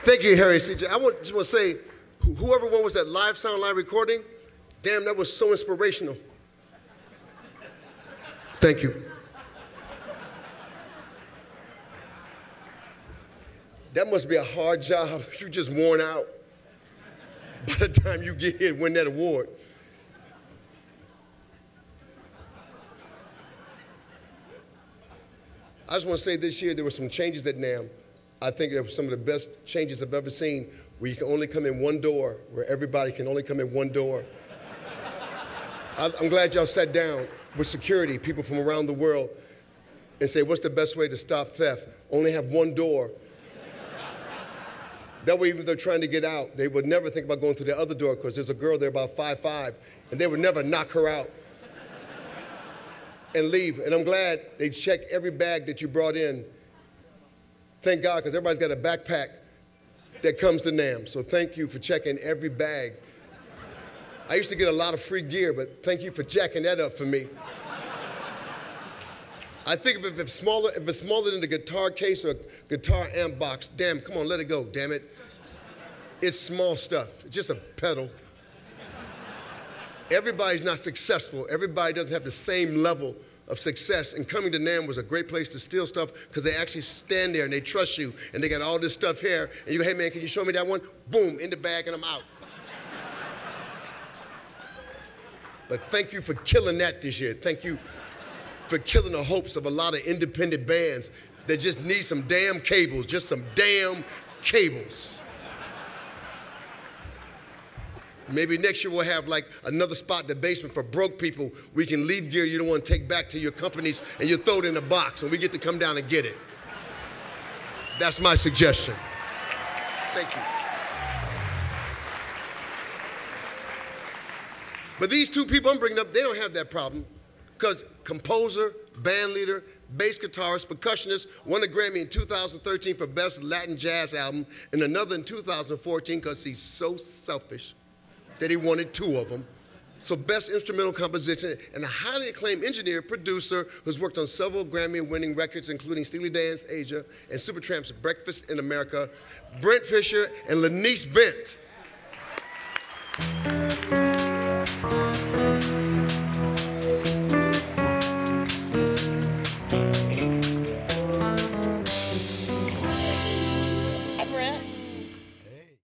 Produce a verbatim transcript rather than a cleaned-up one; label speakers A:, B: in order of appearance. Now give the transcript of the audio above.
A: Thank you, Harry C J. I want, just want to say, whoever won was that live sound, live recording, damn, that was so inspirational. Thank you. That must be a hard job. You're just worn out by the time you get here and win that award. I just want to say this year there were some changes at NAMM. I think they were some of the best changes I've ever seen, where you can only come in one door, where everybody can only come in one door. I'm glad y'all sat down with security, people from around the world, and say, what's the best way to stop theft? Only have one door. That way, even if they're trying to get out, they would never think about going through the other door, because there's a girl there about five five, and they would never knock her out and leave. And I'm glad they check every bag that you brought in. Thank God, because everybody's got a backpack that comes to NAMM. So thank you for checking every bag. I used to get a lot of free gear, but thank you for jacking that up for me. I think if it's smaller, if it's smaller than the guitar case or guitar amp box, damn, come on, let it go, damn it. It's small stuff, it's just a pedal. Everybody's not successful. Everybody doesn't have the same level of success. And coming to NAMM was a great place to steal stuff, because they actually stand there and they trust you, and they got all this stuff here, and you go, hey man, can you show me that one? Boom, in the bag, and I'm out. But thank you for killing that this year. Thank you for killing the hopes of a lot of independent bands that just need some damn cables, just some damn cables. Maybe next year we'll have like another spot in the basement for broke people. We can leave gear you don't want to take back to your companies, and you throw it in a box, and we get to come down and get it. That's my suggestion. Thank you. But these two people I'm bringing up, they don't have that problem, because composer, band leader, bass guitarist, percussionist, won a Grammy in two thousand thirteen for Best Latin Jazz Album, and another in two thousand fourteen because he's so selfish that he wanted two of them. So Best Instrumental Composition, and a highly acclaimed engineer, producer, who's worked on several Grammy-winning records, including Steely Dan's Asia and Supertramp's Breakfast in America, Brent Fischer and Lenise Bent.